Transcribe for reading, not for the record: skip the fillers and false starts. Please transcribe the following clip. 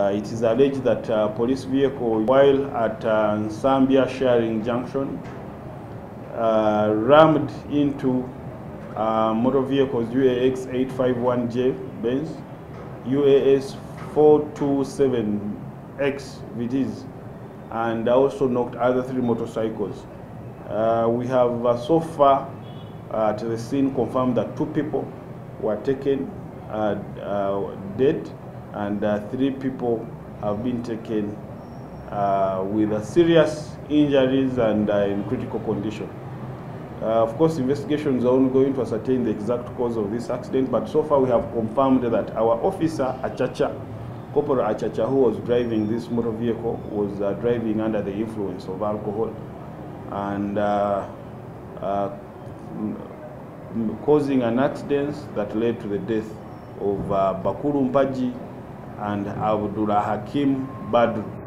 It is alleged that a police vehicle, while at Nsambya sharing junction, rammed into motor vehicles UAX 851J Benz, UAS 427X VTs, and also knocked other 3 motorcycles. We have so far at the scene confirmed that 2 people were taken dead, and 3 people have been taken with serious injuries and in critical condition. Of course, investigations are ongoing to ascertain the exact cause of this accident, but so far we have confirmed that our officer, Corporal Achacha, who was driving this motor vehicle, was driving under the influence of alcohol and causing an accident that led to the death of Bakuru Mpaji and Abdullah Hakim Badru.